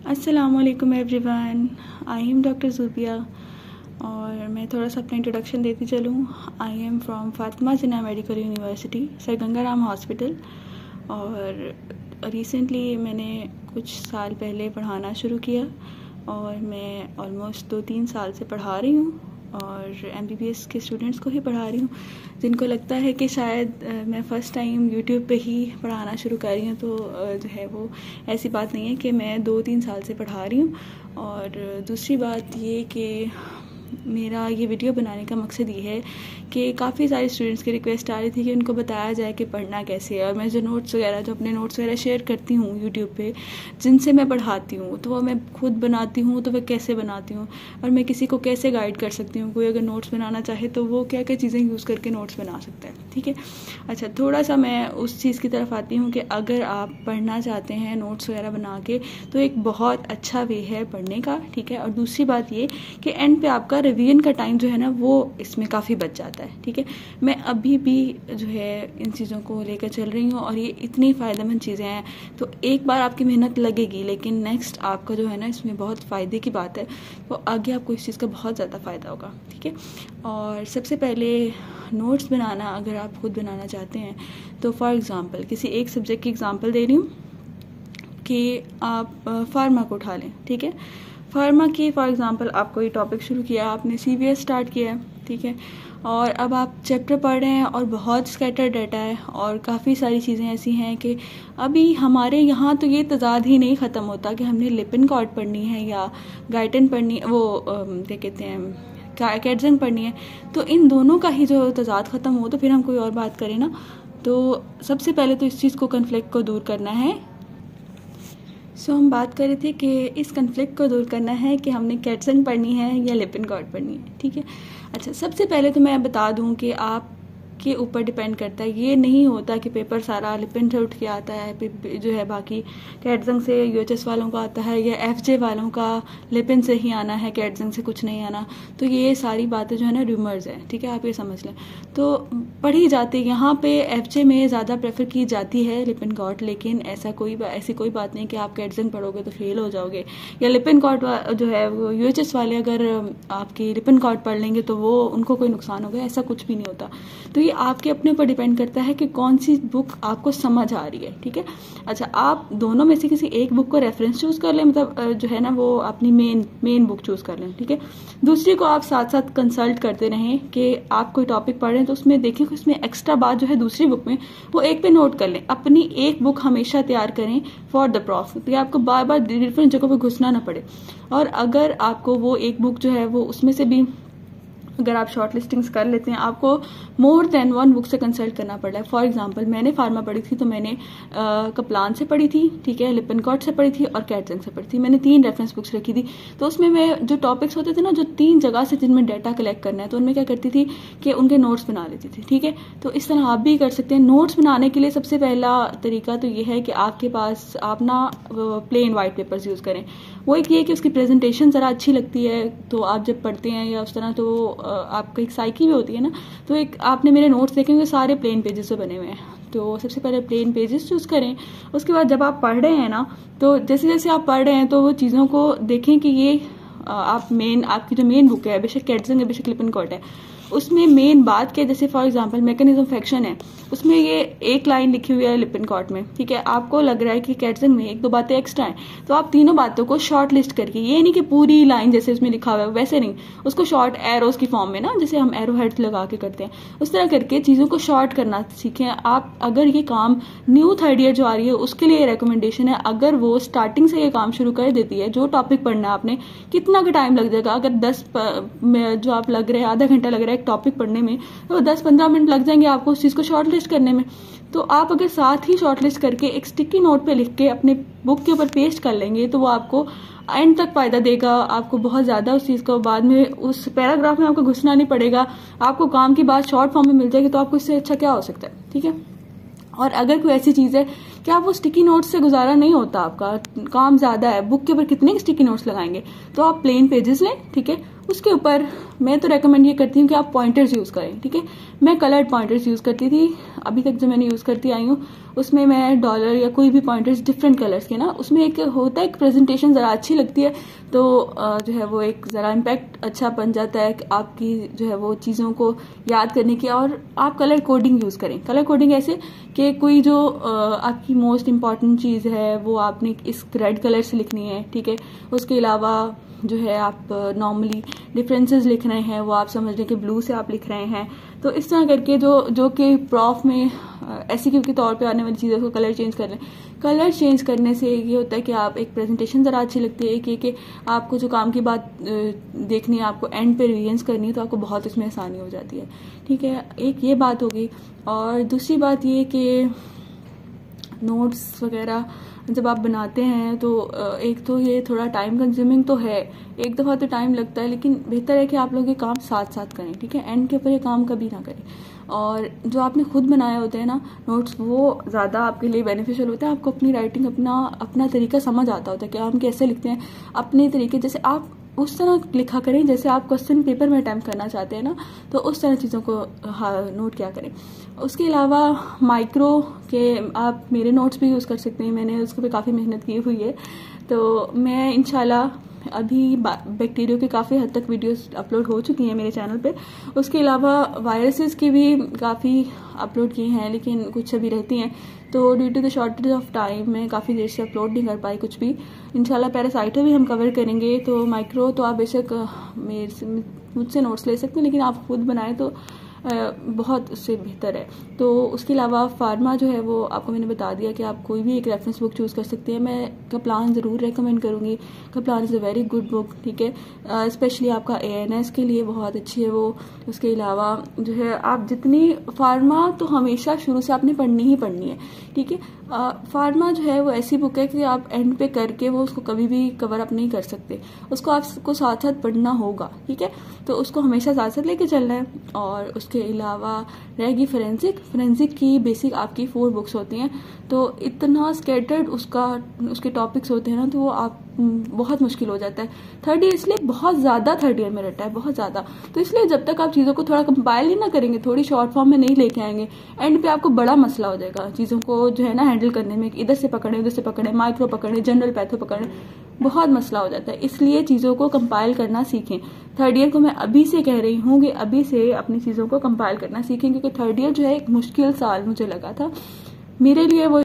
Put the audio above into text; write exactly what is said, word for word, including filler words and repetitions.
अस्सलामुअलैकुम everyone, I am doctor Zubia और मैं थोड़ा सा अपना इंट्रोडक्शन देती चलूँ। I am from Fatima Jinnah medical university, sir Ganga Ram hospital. और रिसेंटली मैंने कुछ साल पहले पढ़ाना शुरू किया और मैं ऑलमोस्ट दो तीन साल से पढ़ा रही हूँ और एमबीबीएस के स्टूडेंट्स को ही पढ़ा रही हूँ। जिनको लगता है कि शायद मैं फ़र्स्ट टाइम यूट्यूब पे ही पढ़ाना शुरू कर रही हूँ, तो जो है वो ऐसी बात नहीं है कि मैं दो तीन साल से पढ़ा रही हूँ। और दूसरी बात ये कि मेरा ये वीडियो बनाने का मकसद ये है कि काफ़ी सारे स्टूडेंट्स की रिक्वेस्ट आ रही थी कि उनको बताया जाए कि पढ़ना कैसे है। और मैं जो नोट्स वगैरह जो अपने नोट्स वगैरह शेयर करती हूँ यूट्यूब पे, जिनसे मैं पढ़ाती हूँ, तो वो मैं खुद बनाती हूँ तो वह कैसे बनाती हूँ और मैं किसी को कैसे गाइड कर सकती हूँ। कोई अगर नोट्स बनाना चाहे तो वो क्या क्या चीज़ें यूज़ करके नोट्स बना सकता है। ठीक है, अच्छा, थोड़ा सा मैं उस चीज़ की तरफ आती हूँ कि अगर आप पढ़ना चाहते हैं नोट्स वगैरह बना के, तो एक बहुत अच्छा वे है पढ़ने का। ठीक है, और दूसरी बात ये कि एंड पे आपका रिवीजन का टाइम जो है ना वो इसमें काफ़ी बच जाता है। ठीक है, मैं अभी भी जो है इन चीज़ों को लेकर चल रही हूँ और ये इतनी फ़ायदेमंद चीज़ें हैं। तो एक बार आपकी मेहनत लगेगी, लेकिन नेक्स्ट आपका जो है ना इसमें बहुत फ़ायदे की बात है, तो आगे आपको इस चीज़ का बहुत ज़्यादा फ़ायदा होगा। ठीक है, और सबसे पहले नोट्स बनाना अगर आप खुद बनाना चाहते हैं तो फॉर एग्ज़ाम्पल किसी एक सब्जेक्ट की एग्ज़ाम्पल दे रही हूँ कि आप फार्मा को उठा लें। ठीक है, फार्मा की फॉर एग्ज़ाम्पल आप कोई टॉपिक शुरू किया, आपने सीवीएस स्टार्ट किया है। ठीक है, और अब आप चैप्टर पढ़ रहे हैं और बहुत स्कैटर डाटा है और काफ़ी सारी चीज़ें ऐसी हैं कि अभी हमारे यहाँ तो ये तजाद ही नहीं ख़त्म होता कि हमने लिपिनकॉर्ड पढ़नी है या गाइटन पढ़नी है, वो क्या कहते हैं कैटजन पढ़नी है। तो इन दोनों का ही जो तजाद ख़त्म हो तो फिर हम कोई और बात करें ना। तो सबसे पहले तो इस चीज़ को, कन्फ्लिक्ट को दूर करना है। सो so, हम बात कर रहे थे कि इस कन्फ्लिक्ट को दूर करना है कि हमने कैटसन पढ़नी है या लिपिनकॉर्ड पढ़नी है। ठीक है, अच्छा, सबसे पहले तो मैं बता दूं कि आप के ऊपर डिपेंड करता है। ये नहीं होता कि पेपर सारा लिपिन से उठ के आता है, जो है बाकी कैटजंग से यूएचएस वालों का आता है या एफजे वालों का लिपिन से ही आना है, कैटजंग से कुछ नहीं आना। तो ये सारी बातें जो है ना रूमर्स है। ठीक है, आप ये समझ लें। तो पढ़ी जाती, यहाँ पे एफजे में ज़्यादा प्रेफर की जाती है लिपिनकॉर्ड, लेकिन ऐसा कोई ऐसी कोई बात नहीं कि आप कैटजंग पढ़ोगे तो फेल हो जाओगे, या लिपिनकॉर्ड जो है वो यूएचएस वाले अगर आपकी लिपिनकॉर्ड पढ़ लेंगे तो वो उनको कोई नुकसान होगा, ऐसा कुछ भी नहीं होता। तो आपके अपने ऊपर डिपेंड करता है कि कौन सी बुक आपको समझ आ रही है। ठीक है, अच्छा, आप दोनों में से किसी एक बुक को रेफरेंस चूज कर लें, मतलब जो है ना वो अपनी मेन मेन बुक चूज कर लें। ठीक है, दूसरी को आप साथ साथ कंसल्ट करते रहें कि आप कोई टॉपिक पढ़ रहे हैं तो उसमें देखें कि उसमें एक्स्ट्रा बात जो है दूसरी बुक में वो एक पे नोट कर लें। अपनी एक बुक हमेशा तैयार करें फॉर द प्रॉफ, तो आपको बार बार डिफरेंट जगहों पर घुसना ना पड़े। और अगर आपको वो एक बुक जो है वो उसमें से भी अगर आप शॉर्ट लिस्टिंग्स कर लेते हैं, आपको मोर देन वन बुक से कंसल्ट करना पड़ रहा है। फॉर एग्जांपल मैंने फार्मा पढ़ी थी तो मैंने आ, कप्लान से पढ़ी थी, ठीक है, लिपिनकॉर्ड से पढ़ी थी और कैटजंग से पढ़ी थी। मैंने तीन रेफरेंस बुक्स रखी थी। तो उसमें मैं जो टॉपिक्स होते थे ना, जो तीन जगह से जिनमें डाटा कलेक्ट करना है, तो उनमें क्या करती थी कि उनके नोट्स बना लेती थी। ठीक है, तो इस तरह आप भी कर सकते हैं। नोट्स बनाने के लिए सबसे पहला तरीका तो ये है कि आपके पास आप ना प्लेन वाइट पेपर्स यूज करें। वो एक ये कि उसकी प्रेजेंटेशन जरा अच्छी लगती है, तो आप जब पढ़ते हैं या उस तरह, तो आपका एक साइकी भी होती है ना। तो एक आपने मेरे नोट्स देखे हुए सारे प्लेन पेजेस से बने हुए हैं, तो सबसे पहले प्लेन पेजेस चूज करें। उसके बाद जब आप पढ़ रहे हैं ना, तो जैसे जैसे आप पढ़ रहे हैं तो वो चीज़ों को देखें कि ये आप मेन, आपकी जो मेन बुक है, बेशक कैटजंग है बेशक लिपिनकॉर्ड है, उसमें मेन बात क्या, जैसे for example mechanism of action है, उसमें ये एक लाइन लिखी हुई है लिपिनकॉर्ड में। ठीक है, आपको लग रहा है कि कैटजंग में एक दो बातें एक्स्ट्रा हैं, तो आप तीनों बातों को शॉर्ट लिस्ट करके, ये नहीं कि पूरी लाइन जैसे उसमें लिखा हुआ है वैसे नहीं, उसको शॉर्ट एरोज की फॉर्म में ना, जैसे हम एरो हेड्स लगा के करते हैं, उस तरह करके चीज़ों को शॉर्ट करना सीखें आप। अगर ये काम न्यू थर्ड ईयर जो आ रही है उसके लिए रिकमेंडेशन है, अगर वो स्टार्टिंग से ये काम शुरू कर देती है, जो टॉपिक पढ़ना है आपने, कितना का टाइम लग जाएगा, अगर दस जो आप लग रहे हैं आधा घंटा लग रहा है एक टॉपिक पढ़ने में, तो दस पंद्रह मिनट लग जाएंगे आपको उस चीज़ को शॉर्ट लिस्ट करने में। तो आप अगर साथ ही शॉर्ट लिस्ट करके एक स्टिकी नोट पे लिख के अपने बुक के ऊपर पेस्ट कर लेंगे, तो वो आपको एंड तक फायदा देगा, आपको बहुत ज्यादा उस चीज को, बाद में उस पैराग्राफ में आपको घुसना नहीं पड़ेगा, आपको काम की बात शॉर्ट फॉर्म में मिल जाएगी। तो आपको इससे अच्छा क्या हो सकता है। ठीक है, और अगर कोई ऐसी चीज है कि आप वो स्टिकी नोट्स से गुजारा नहीं होता, आपका काम ज्यादा है, बुक के ऊपर कितने स्टिकी नोट्स लगाएंगे, तो आप प्लेन पेजेस लें। ठीक है, उसके ऊपर मैं तो रेकमेंड ये करती हूँ कि आप पॉइंटर्स यूज करें। ठीक है, मैं कलर्ड पॉइंटर्स यूज करती थी, अभी तक जो मैंने यूज करती आई हूँ उसमें मैं डॉलर या कोई भी पॉइंटर्स डिफरेंट कलर्स के ना, उसमें एक होता है एक प्रेजेंटेशन ज़रा अच्छी लगती है, तो जो है वो एक ज़रा इम्पैक्ट अच्छा बन जाता है आपकी जो है वो चीज़ों को याद करने की। और आप कलर कोडिंग यूज़ करें। कलर कोडिंग ऐसे कि कोई जो आपकी मोस्ट इम्पॉर्टेंट चीज़ है वो आपने इस रेड कलर से लिखनी है, ठीक है। उसके अलावा जो है आप नॉर्मली डिफरेंसेस लिख रहे हैं वो आप समझ लें कि ब्लू से आप लिख रहे हैं। तो इस तरह करके जो जो कि प्रॉफ में ऐसी के तौर पे आने वाली चीज़ों को कलर चेंज कर लें। कलर चेंज करने से ये होता है कि आप एक प्रेजेंटेशन ज़रा अच्छी लगती है, एक ये कि आपको जो काम की बात देखनी है, आपको एंड पे रिवीजन करनी है, तो आपको बहुत इसमें आसानी हो जाती है, ठीक है। एक ये बात होगी। और दूसरी बात ये कि नोट्स वगैरह जब आप बनाते हैं तो एक तो ये थोड़ा टाइम कंज्यूमिंग तो है, एक दफ़ा तो टाइम लगता है, लेकिन बेहतर है कि आप लोग ये काम साथ साथ करें, ठीक है। एंड के ऊपर ये काम कभी ना करें। और जो आपने खुद बनाए होते हैं ना नोट्स, वो ज़्यादा आपके लिए बेनिफिशियल होता है। आपको अपनी राइटिंग अपना अपना तरीका समझ आता होता है कि हम कैसे लिखते हैं अपने तरीके, जैसे आप उस तरह लिखा करें जैसे आप क्वेश्चन पेपर में अटैम्प्ट करना चाहते हैं ना, तो उस तरह चीज़ों को नोट क्या करें। उसके अलावा माइक्रो के आप मेरे नोट्स भी यूज़ कर सकते हैं, मैंने उसके पे काफ़ी मेहनत की हुई है। तो मैं इंशाल्लाह अभी बैक्टीरिया के काफ़ी हद तक वीडियोस अपलोड हो चुकी हैं मेरे चैनल पे। उसके अलावा वायरसेस की भी काफ़ी अपलोड की हैं, लेकिन कुछ अभी रहती हैं, तो due to the shortage of time मैं काफ़ी देर से अपलोड नहीं कर पाई कुछ भी। इंशाल्लाह पैरासाइटो भी हम कवर करेंगे। तो माइक्रो तो आप बेशक मेरे से मुझसे नोट्स ले सकते हैं, लेकिन आप खुद बनाएं तो बहुत उससे बेहतर है। तो उसके अलावा फार्मा जो है वो आपको मैंने बता दिया कि आप कोई भी एक रेफरेंस बुक चूज़ कर सकते हैं। मैं कप्लान ज़रूर रेकमेंड करूँगी। Kaplan is a very good book, ठीक है। स्पेशली आपका ए एन एस के लिए बहुत अच्छी है वो। उसके अलावा जो है आप जितनी फार्मा तो हमेशा शुरू से आपने पढ़नी ही पढ़नी है, ठीक है। फार्मा जो है वो ऐसी बुक है कि आप एंड पे करके वो उसको कभी भी कवर अप नहीं कर सकते, उसको आपको साथ साथ पढ़ना होगा, ठीक है। तो उसको हमेशा साथ साथ लेके चलना है। और उसके अलावा रहेगी फोरेंसिक। फोरेंसिक की बेसिक आपकी फोर बुक्स होती हैं, तो इतना स्कैटर्ड उसका उसके टॉपिक्स होते हैं ना, तो वो आप बहुत मुश्किल हो जाता है। थर्ड ईयर इसलिए बहुत ज़्यादा थर्ड ईयर में रहता है, बहुत ज़्यादा। तो इसलिए जब तक आप चीज़ों को थोड़ा कंपाइल ही ना करेंगे, थोड़ी शॉर्ट फॉर्म में नहीं लेके आएंगे, एंड पे आपको बड़ा मसला हो जाएगा चीज़ों को जो है ना हैंडल करने में। इधर से पकड़े, उधर से पकड़े, माइक्रो पकड़े, जनरल पैथो पकड़े, बहुत मसला हो जाता है। इसलिए चीज़ों को कंपाइल करना सीखें। थर्ड ईयर को मैं अभी से कह रही हूँ कि अभी से अपनी चीज़ों को कंपाइल करना सीखें, क्योंकि थर्ड ईयर जो है एक मुश्किल साल मुझे लगा था मेरे लिए। वो